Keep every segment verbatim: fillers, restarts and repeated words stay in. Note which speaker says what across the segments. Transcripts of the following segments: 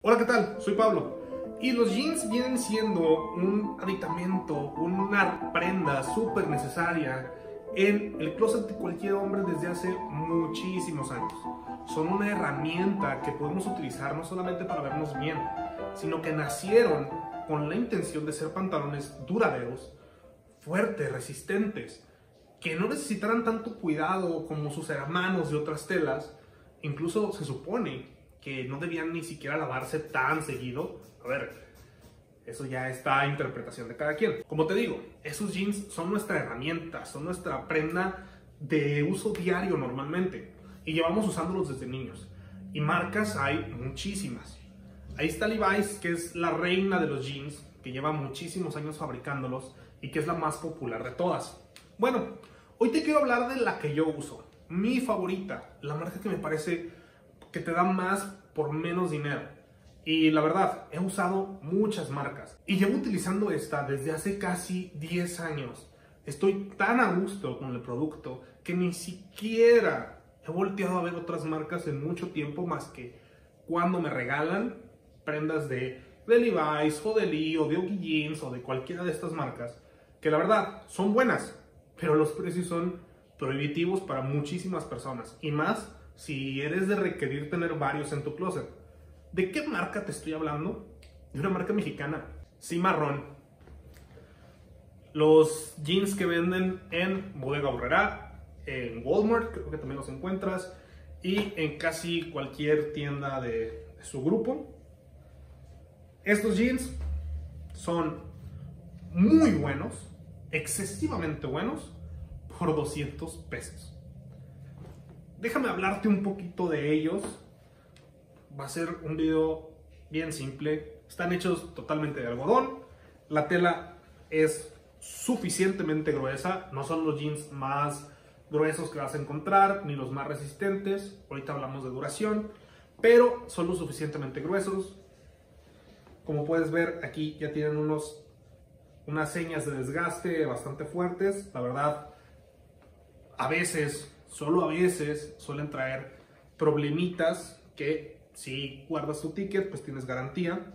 Speaker 1: Hola, ¿qué tal? Soy Pablo. Y los jeans vienen siendo un aditamento, una prenda súper necesaria en el closet de cualquier hombre desde hace muchísimos años. Son una herramienta que podemos utilizar no solamente para vernos bien, sino que nacieron con la intención de ser pantalones duraderos, fuertes, resistentes, que no necesitaran tanto cuidado como sus hermanos de otras telas. Incluso se supone que no debían ni siquiera lavarse tan seguido. A ver, eso ya está a interpretación de cada quien. Como te digo, esos jeans son nuestra herramienta, son nuestra prenda de uso diario normalmente. Y llevamos usándolos desde niños. Y marcas hay muchísimas. Ahí está Levi's, que es la reina de los jeans, que lleva muchísimos años fabricándolos y que es la más popular de todas. Bueno, hoy te quiero hablar de la que yo uso. Mi favorita, la marca que me parece que te da más por menos dinero. Y la verdad, he usado muchas marcas y llevo utilizando esta desde hace casi diez años. Estoy tan a gusto con el producto que ni siquiera he volteado a ver otras marcas en mucho tiempo, más que cuando me regalan prendas de, de Levi's o de Lee o de Oki Jeans o de cualquiera de estas marcas, que la verdad son buenas, pero los precios son prohibitivos para muchísimas personas, y más si eres de requerir tener varios en tu closet. ¿De qué marca te estoy hablando? De una marca mexicana, Cimarrón. Los jeans que venden en Bodega Aurrerá, en Walmart, creo que también los encuentras, y en casi cualquier tienda de, de su grupo. Estos jeans son muy buenos, excesivamente buenos, por doscientos pesos. Déjame hablarte un poquito de ellos. Va a ser un video bien simple. Están hechos totalmente de algodón. La tela es suficientemente gruesa. No son los jeans más gruesos que vas a encontrar, ni los más resistentes. Ahorita hablamos de duración, pero son lo suficientemente gruesos. Como puedes ver, aquí ya tienen unos, unas señas de desgaste bastante fuertes. La verdad, a veces, solo a veces, suelen traer problemitas que, si guardas tu ticket, pues tienes garantía.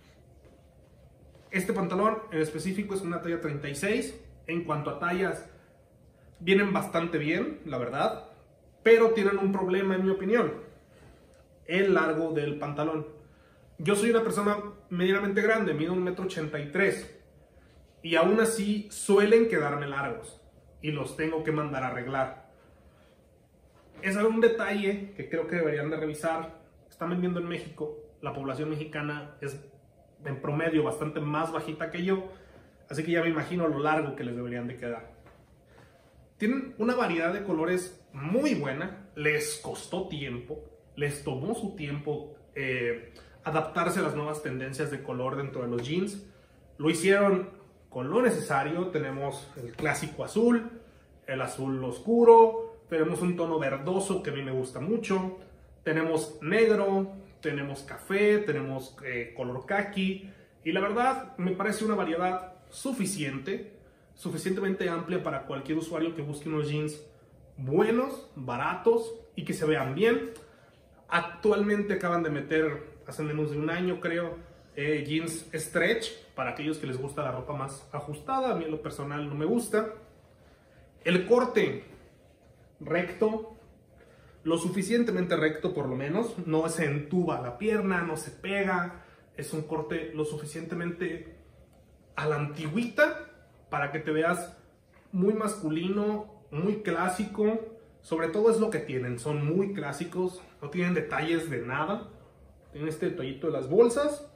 Speaker 1: Este pantalón en específico es una talla treinta y seis. En cuanto a tallas, vienen bastante bien, la verdad, pero tienen un problema, en mi opinión: el largo del pantalón. Yo soy una persona medianamente grande, mido un metro ochenta y tres, y aún así suelen quedarme largos y los tengo que mandar a arreglar. Es algún detalle que creo que deberían de revisar. Están vendiendo en México. La población mexicana es en promedio bastante más bajita que yo, así que ya me imagino lo largo que les deberían de quedar. Tienen una variedad de colores muy buena. Les costó tiempo, les tomó su tiempo eh, adaptarse a las nuevas tendencias de color dentro de los jeans. Lo hicieron con lo necesario. Tenemos el clásico azul, el azul oscuro, tenemos un tono verdoso que a mí me gusta mucho, tenemos negro, tenemos café, tenemos eh, color caqui, y la verdad me parece una variedad suficiente, suficientemente amplia para cualquier usuario que busque unos jeans buenos, baratos y que se vean bien. Actualmente acaban de meter, hace menos de un año creo, eh, jeans stretch para aquellos que les gusta la ropa más ajustada. A mí en lo personal no me gusta. El corte recto, lo suficientemente recto por lo menos, no se entuba la pierna, no se pega. Es un corte lo suficientemente a la antigüita para que te veas muy masculino, muy clásico. Sobre todo es lo que tienen, son muy clásicos, no tienen detalles de nada. Tienen este detallito de las bolsas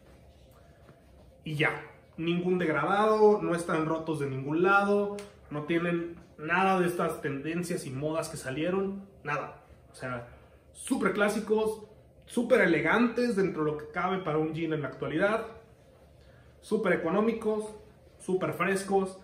Speaker 1: y ya, ningún degradado, no están rotos de ningún lado, no tienen nada de estas tendencias y modas que salieron, nada. O sea, súper clásicos, súper elegantes dentro de lo que cabe para un jean en la actualidad, súper económicos, súper frescos,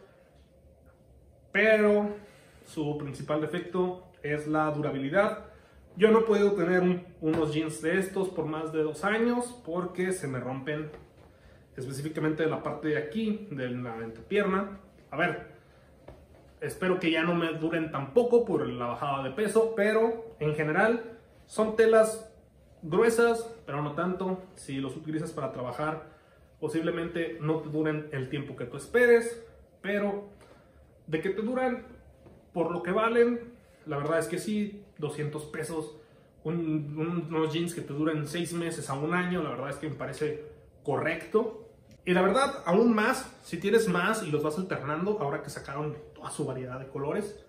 Speaker 1: pero su principal defecto es la durabilidad. Yo no he podido tener un, unos jeans de estos por más de dos años porque se me rompen, específicamente de la parte de aquí, de la entrepierna. A ver, espero que ya no me duren tampoco por la bajada de peso, pero en general son telas gruesas, pero no tanto. Si los utilizas para trabajar, posiblemente no te duren el tiempo que tú esperes, pero de que te duran por lo que valen, la verdad es que sí. Doscientos pesos, un, un, unos jeans que te duran seis meses a un año, la verdad es que me parece correcto. Y la verdad, aún más, si tienes más y los vas alternando, ahora que sacaron toda su variedad de colores.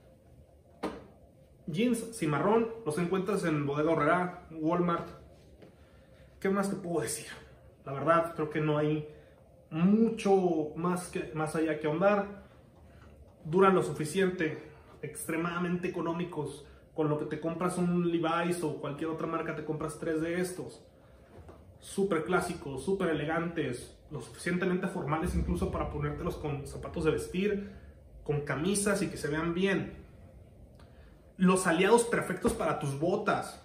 Speaker 1: Jeans cimarrón, los encuentras en Bodega Aurrerá, Walmart. ¿Qué más te puedo decir? La verdad, creo que no hay mucho más, que, más allá que ahondar. Duran lo suficiente, extremadamente económicos. Con lo que te compras un Levi's o cualquier otra marca, te compras tres de estos. Súper clásicos, súper elegantes, lo suficientemente formales incluso para ponértelos con zapatos de vestir, con camisas y que se vean bien. Los aliados perfectos para tus botas.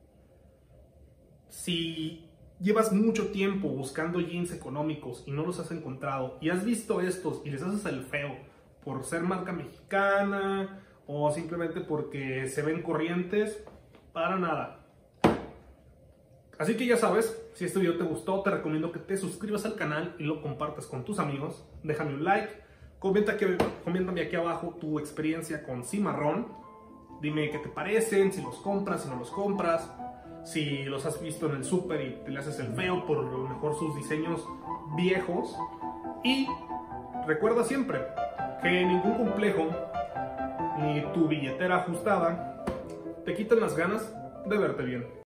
Speaker 1: Si llevas mucho tiempo buscando jeans económicos y no los has encontrado, y has visto estos y les haces el feo por ser marca mexicana o simplemente porque se ven corrientes, para nada. Así que ya sabes, si este video te gustó, te recomiendo que te suscribas al canal y lo compartas con tus amigos. Déjame un like, comenta que, coméntame aquí abajo tu experiencia con cimarrón. Dime qué te parecen, si los compras, si no los compras, si los has visto en el súper y te le haces el feo por lo mejor sus diseños viejos. Y recuerda siempre que ningún complejo ni tu billetera ajustada te quitan las ganas de verte bien.